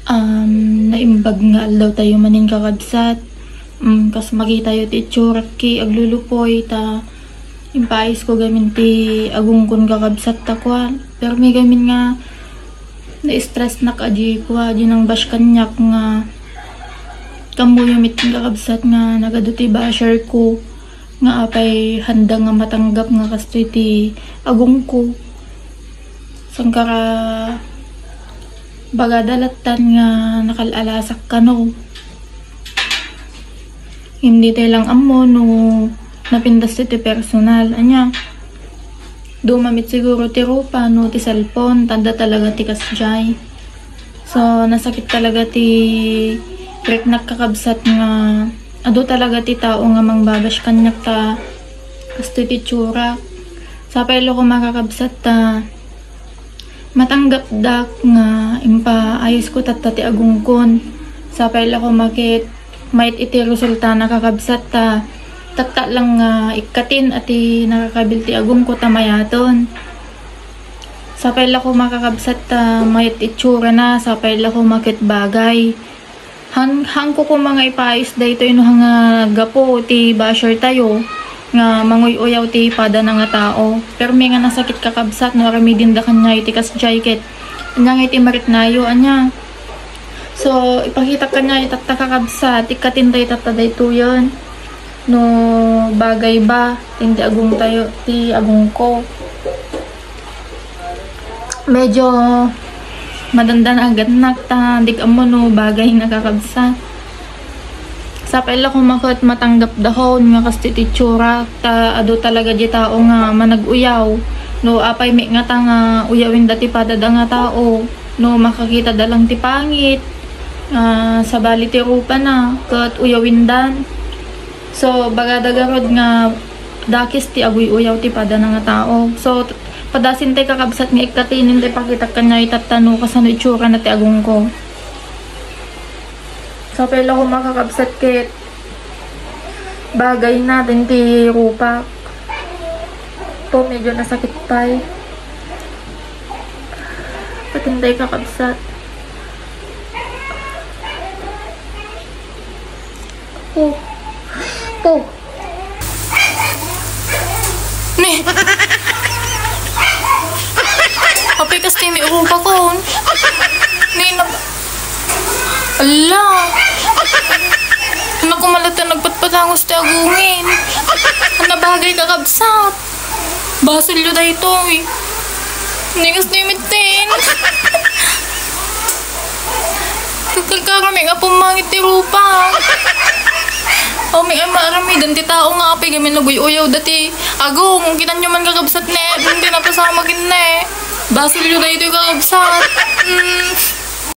Naimbag nga daw tayo maning kakabsat. Kas makita yo ti itsura ki aglulupoy ta impais ko gamin ti agungkon kakabsat ta kwa. Pero may gamin nga na-stress na kaji kwa di nang bash kanyak nga kamuyumit ng kakabsat nga nagaduti basher ko nga apay handa nga matanggap nga kastoy ti agong ko sangkara bagadalatan nga nakalalasak ka no. Hindi tayo lang amo no napindas ti personal. Anya, dumamit siguro ti rupa no ti cellphone. Tanda talaga ti kasjay. So, nasakit talaga ti rek nakakabsat nga ado talaga ti tao nga mangbabash kanyak ta kasto ti tsura. Sapay lo ko makakabsat ta matanggap dak nga impa ayos ko tatati agungkon. Sapay lo ko makit might iti resulta nakakabsat ta tatta lang nga ikatin ati nakakabilti agong ko tamayaton. Sapay la ko makakabsat ta might itsura na sapay la ko makit bagay. Hang ko mga ipais dayto ino nga gapo ti basher tayo nga manguy-uyaw ti pada na nga tao. Pero may nga nasakit kakabsat no ramidin da kanya iti kasjay ket anya nga iti marit nayo anya. So, ipakita ka niya itatta kakabsat, ikatinday tatta dayto yun. No, bagay ba, hindi agong tayo, ti agong ko. Medyo madandan agad nakta, di ka mo no, bagay nakakabsat. Sa paila ko makot matanggap dahon, nga kasti ti tsura, ta ado talaga di tao nga manag-uyaw. No, apay may nga ta nga uyawin dati padada nga tao. No, makakita dalang ti pangit. Sa bali ti rupa na kat uyawindan. So bagadagarod nga dakis ti aguy uyaw ti pada na nga tao. So padasin tay kakabsat nga ikatinin tay pakita kanya itatano kasano itsura na ti agong ko. So pala ko makakabsat ket bagay natin ti rupa to medyo nasakit pa patintay kakabsat. Po. Ni. Apay kasi may urupa ko. Ni na. Ala. Ano kumalata nagpatpatangos ti agungin. Ano bagay kakabsat. Basol yun na ito eh. Nigas na imitin. Kagkarami nga pumangit ti rupa. O may marami danti tao nga apay gamin naguy-uyaw dati agong kita nyo man kakabsat ne hindi napasama kin ne basil yun na ito yung kakabsat